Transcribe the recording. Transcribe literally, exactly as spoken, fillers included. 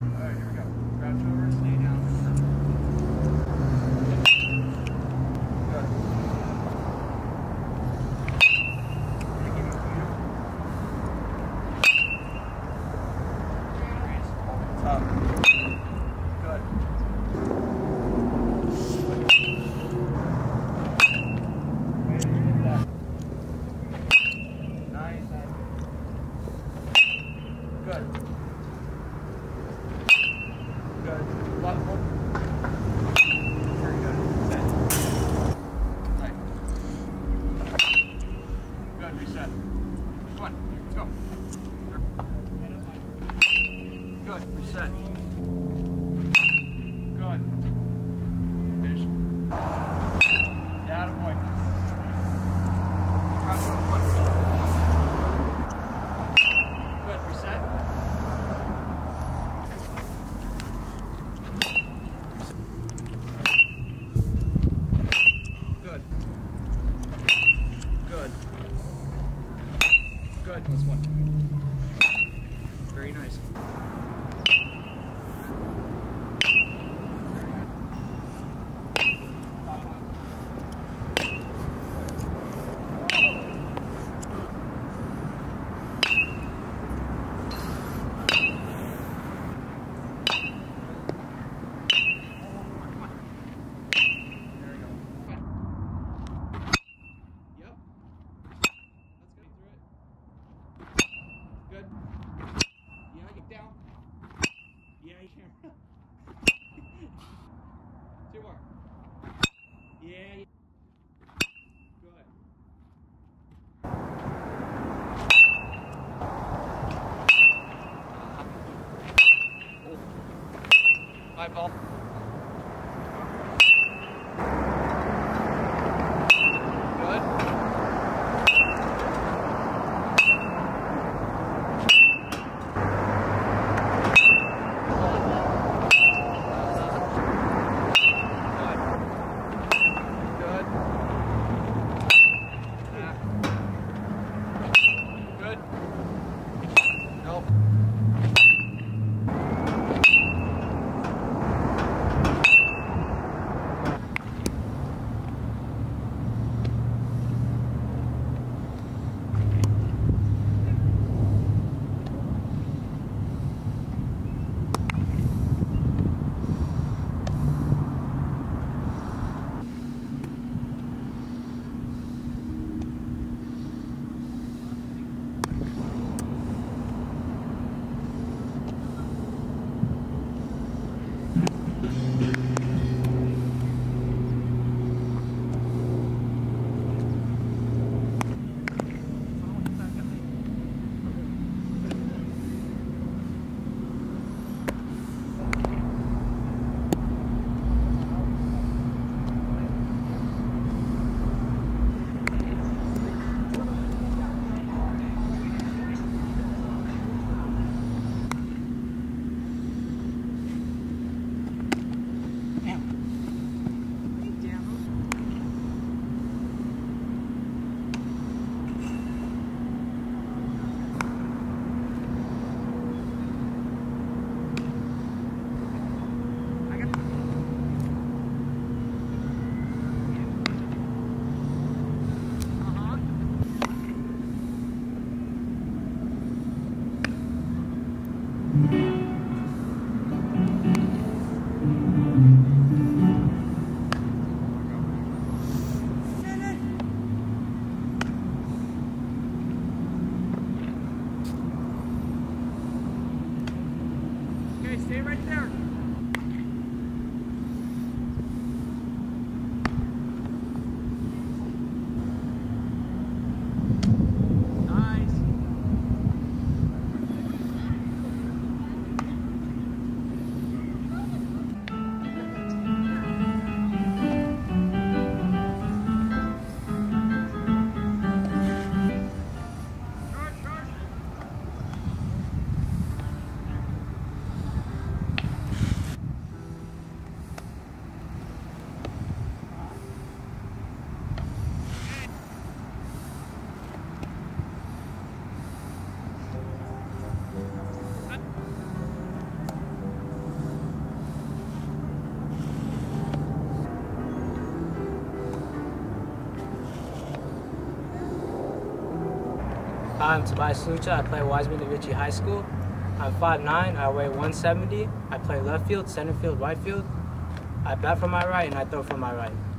Alright, here we go. Crouch over, stay down. Good. Up. Good. Nice. Good. Good. Left one. Very good. Set. Right. Good. Reset. Come on. Let's go. Good. Reset. Good. Finish. Down a point. Cross one foot. Good. Reset. Good. Good. Good. Plus one. Very nice. Good. Yeah, get down. Yeah, you can. Two more. Yeah. yeah. Good. My ball. Good. Nope. Stay right there. Nice. Charge, charge. I'm Toby Lucha. I play Wiseman at High School. I'm five nine. I weigh one seventy. I play left field, center field, right field. I bat from my right and I throw from my right.